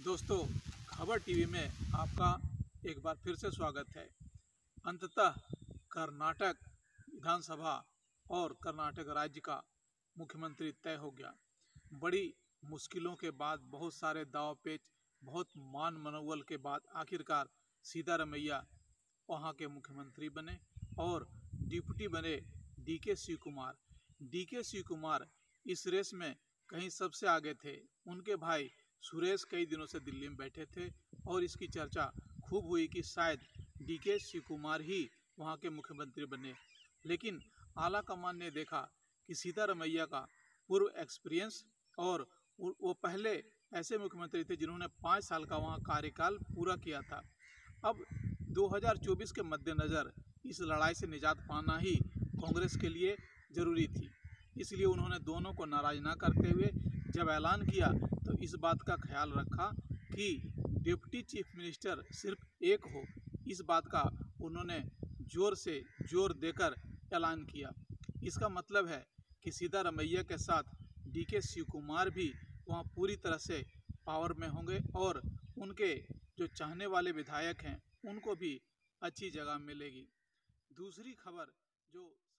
दोस्तों, खबर टीवी में आपका एक बार फिर से स्वागत है। अंततः कर्नाटक विधानसभा और कर्नाटक राज्य का मुख्यमंत्री तय हो गया। बड़ी मुश्किलों के बाद, बहुत सारे दाव पेच, बहुत मान मनोबल के बाद आखिरकार सिद्धारमैया वहाँ के मुख्यमंत्री बने और डिप्टी बने DK Shivakumar. DK Shivakumar इस रेस में कहीं सबसे आगे थे। उनके भाई सुरेश कई दिनों से दिल्ली में बैठे थे और इसकी चर्चा खूब हुई कि शायद डीके शिव कुमार ही वहाँ के मुख्यमंत्री बने। लेकिन आला कमान ने देखा कि सिद्धारमैया का पूर्व एक्सपीरियंस और वो पहले ऐसे मुख्यमंत्री थे जिन्होंने 5 साल का वहाँ कार्यकाल पूरा किया था। अब 2024 के मद्देनज़र इस लड़ाई से निजात पाना ही कांग्रेस के लिए ज़रूरी थी। इसलिए उन्होंने दोनों को नाराज़ ना करते हुए जब ऐलान किया तो इस बात का ख्याल रखा कि डिप्टी चीफ मिनिस्टर सिर्फ एक हो। इस बात का उन्होंने जोर से जोर देकर ऐलान किया। इसका मतलब है कि सिद्धारमैया के साथ डीके शिव कुमार भी वहाँ पूरी तरह से पावर में होंगे और उनके जो चाहने वाले विधायक हैं उनको भी अच्छी जगह मिलेगी। दूसरी खबर जो